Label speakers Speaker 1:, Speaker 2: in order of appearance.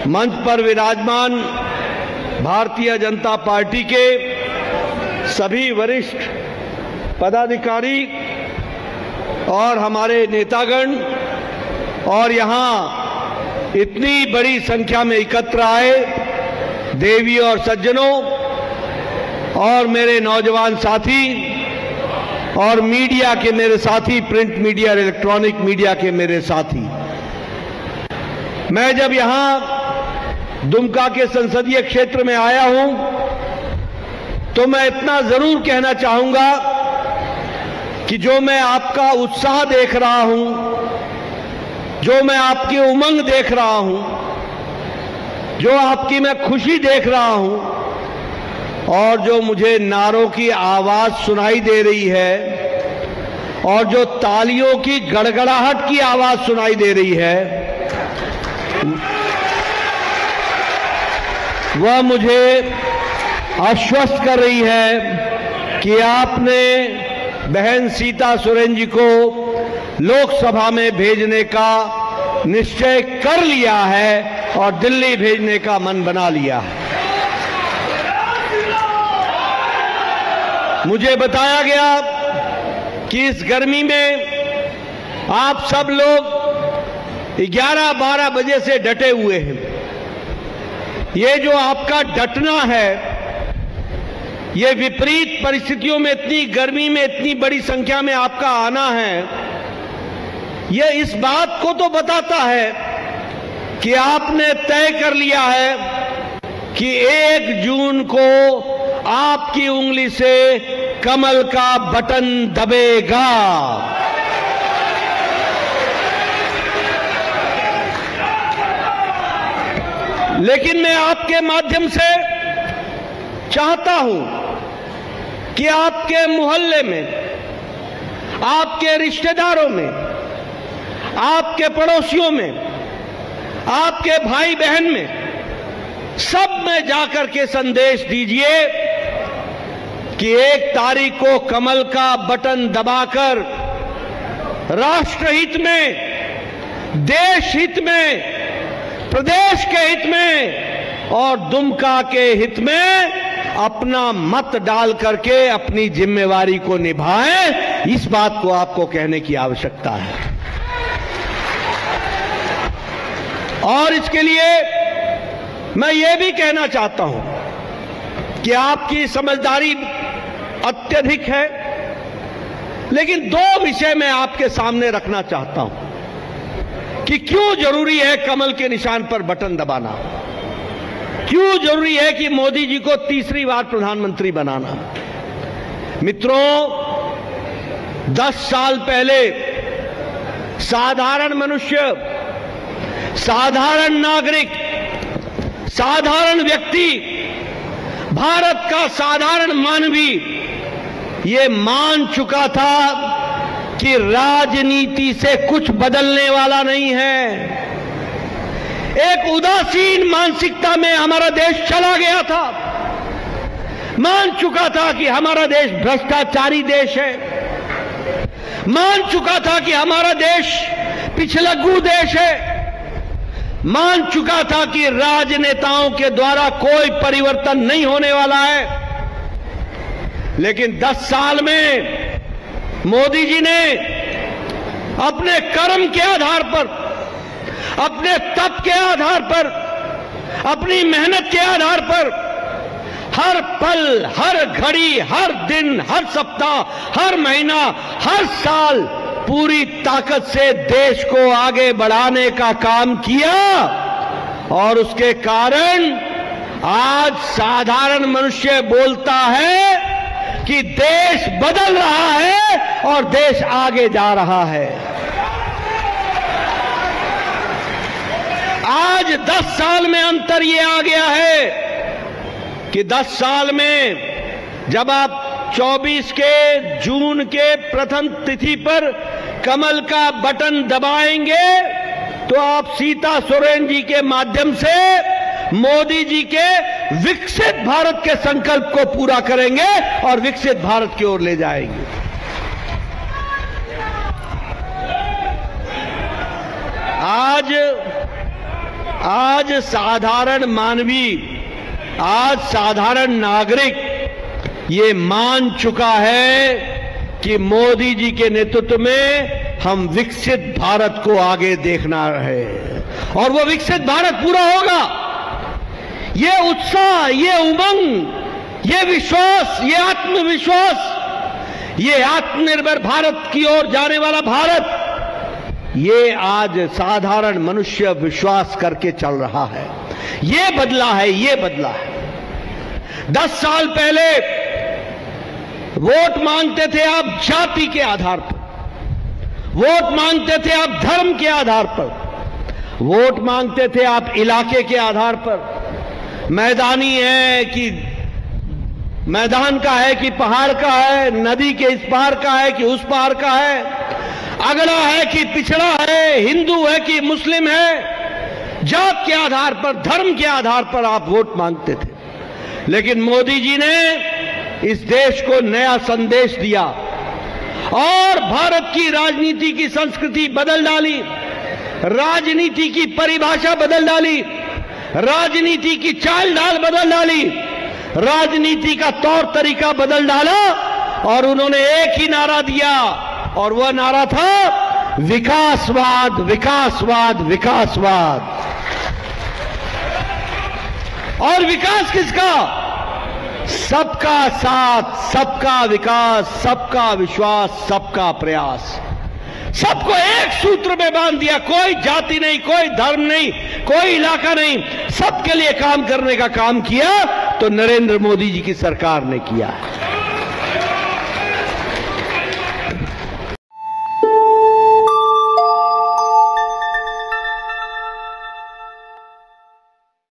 Speaker 1: मंच पर विराजमान भारतीय जनता पार्टी के सभी वरिष्ठ पदाधिकारी और हमारे नेतागण और यहाँ इतनी बड़ी संख्या में एकत्र आए देवी और सज्जनों और मेरे नौजवान साथी और मीडिया के मेरे साथी, प्रिंट मीडिया और इलेक्ट्रॉनिक मीडिया के मेरे साथी, मैं जब यहां दुमका के संसदीय क्षेत्र में आया हूं तो मैं इतना जरूर कहना चाहूंगा कि जो मैं आपका उत्साह देख रहा हूं, जो मैं आपकी उमंग देख रहा हूं, जो आपकी मैं खुशी देख रहा हूं और जो मुझे नारों की आवाज सुनाई दे रही है और जो तालियों की गड़गड़ाहट की आवाज सुनाई दे रही है, वह मुझे आश्वस्त कर रही है कि आपने बहन सीता सोरेन जी को लोकसभा में भेजने का निश्चय कर लिया है और दिल्ली भेजने का मन बना लिया है। मुझे बताया गया कि इस गर्मी में आप सब लोग 11-12 बजे से डटे हुए हैं। ये जो आपका डटना है, ये विपरीत परिस्थितियों में इतनी गर्मी में इतनी बड़ी संख्या में आपका आना है, ये इस बात को तो बताता है कि आपने तय कर लिया है कि 1 जून को आपकी उंगली से कमल का बटन दबेगा। लेकिन मैं आपके माध्यम से चाहता हूं कि आपके मोहल्ले में, आपके रिश्तेदारों में, आपके पड़ोसियों में, आपके भाई बहन में, सब में जाकर के संदेश दीजिए कि 1 तारीख को कमल का बटन दबाकर राष्ट्र हित में, देश हित में, प्रदेश के हित में और दुमका के हित में अपना मत डाल करके अपनी जिम्मेवारी को निभाएं। इस बात को आपको कहने की आवश्यकता है और इसके लिए मैं ये भी कहना चाहता हूं कि आपकी समझदारी अत्यधिक है, लेकिन 2 विषय मैं आपके सामने रखना चाहता हूं कि क्यों जरूरी है कमल के निशान पर बटन दबाना, क्यों जरूरी है कि मोदी जी को तीसरी बार प्रधानमंत्री बनाना। मित्रों, 10 साल पहले साधारण मनुष्य, साधारण नागरिक, साधारण व्यक्ति, भारत का साधारण मानवी ये मान चुका था कि राजनीति से कुछ बदलने वाला नहीं है। एक उदासीन मानसिकता में हमारा देश चला गया था, मान चुका था कि हमारा देश भ्रष्टाचारी देश है, मान चुका था कि हमारा देश पिछलग्गू देश है, मान चुका था कि राजनेताओं के द्वारा कोई परिवर्तन नहीं होने वाला है। लेकिन 10 साल में मोदी जी ने अपने कर्म के आधार पर, अपने तप के आधार पर, अपनी मेहनत के आधार पर हर पल, हर घड़ी, हर दिन, हर सप्ताह, हर महीना, हर साल पूरी ताकत से देश को आगे बढ़ाने का काम किया और उसके कारण आज साधारण मनुष्य बोलता है कि देश बदल रहा है और देश आगे जा रहा है। आज 10 साल में अंतर ये आ गया है कि 10 साल में जब आप 24 के जून के प्रथम तिथि पर कमल का बटन दबाएंगे तो आप सीता सोरेन जी के माध्यम से मोदी जी के विकसित भारत के संकल्प को पूरा करेंगे और विकसित भारत की ओर ले जाएंगे। आज आज साधारण मानवी, आज साधारण नागरिक ये मान चुका है कि मोदी जी के नेतृत्व में हम विकसित भारत को आगे देखना है और वो विकसित भारत पूरा होगा। ये उत्साह, ये उमंग, ये विश्वास, ये आत्मविश्वास, ये आत्मनिर्भर भारत की ओर जाने वाला भारत, ये आज साधारण मनुष्य विश्वास करके चल रहा है। ये बदला है, ये बदला है। 10 साल पहले वोट मांगते थे आप जाति के आधार पर, वोट मांगते थे आप धर्म के आधार पर, वोट मांगते थे आप इलाके के आधार पर, मैदानी है कि मैदान का है कि पहाड़ का है, नदी के इस पार का है कि उस पार का है, अगड़ा है कि पिछड़ा है, हिंदू है कि मुस्लिम है, जात के आधार पर, धर्म के आधार पर आप वोट मांगते थे। लेकिन मोदी जी ने इस देश को नया संदेश दिया और भारत की राजनीति की संस्कृति बदल डाली, राजनीति की परिभाषा बदल डाली, राजनीति की चाल ढाल बदल डाली, राजनीति का तौर तरीका बदल डाला और उन्होंने एक ही नारा दिया और वह नारा था विकासवाद, विकासवाद, विकासवाद। और विकास किसका? सबका साथ, सबका विकास, सबका विश्वास, सबका प्रयास। सबको एक सूत्र में बांध दिया, कोई जाति नहीं, कोई धर्म नहीं, कोई इलाका नहीं, सबके लिए काम करने का काम किया तो नरेंद्र मोदी जी की सरकार ने किया है।